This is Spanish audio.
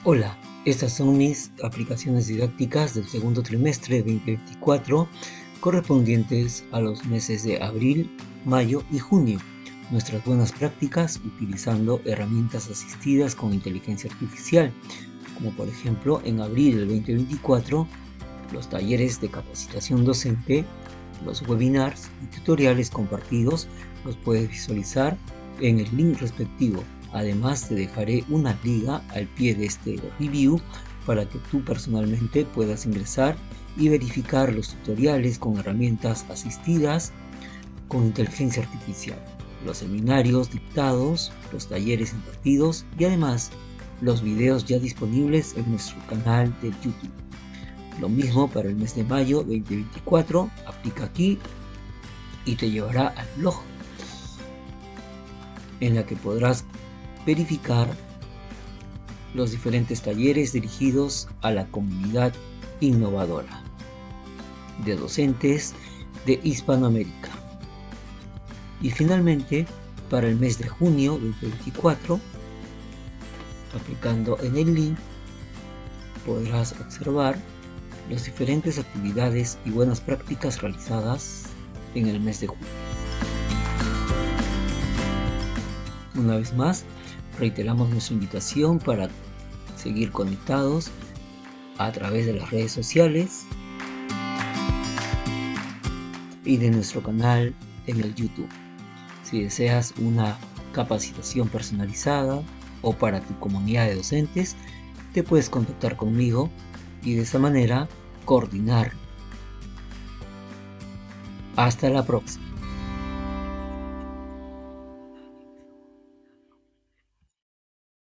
Hola, estas son mis aplicaciones didácticas del segundo trimestre 2024 correspondientes a los meses de abril, mayo y junio. Nuestras buenas prácticas utilizando herramientas asistidas con inteligencia artificial, como por ejemplo en abril del 2024, los talleres de capacitación docente, los webinars y tutoriales compartidos los puedes visualizar en el link respectivo. Además, te dejaré una liga al pie de este review para que tú personalmente puedas ingresar y verificar los tutoriales con herramientas asistidas con inteligencia artificial, los seminarios dictados, los talleres impartidos y además los videos ya disponibles en nuestro canal de YouTube. Lo mismo para el mes de mayo 2024, aplica aquí y te llevará al blog en la que podrás verificar los diferentes talleres dirigidos a la comunidad innovadora de docentes de Hispanoamérica. Y finalmente, para el mes de junio 2024, aplicando en el link, podrás observar las diferentes actividades y buenas prácticas realizadas en el mes de junio. Una vez más, reiteramos nuestra invitación para seguir conectados a través de las redes sociales y de nuestro canal en el YouTube. Si deseas una capacitación personalizada o para tu comunidad de docentes, te puedes contactar conmigo y de esa manera coordinar. Hasta la próxima.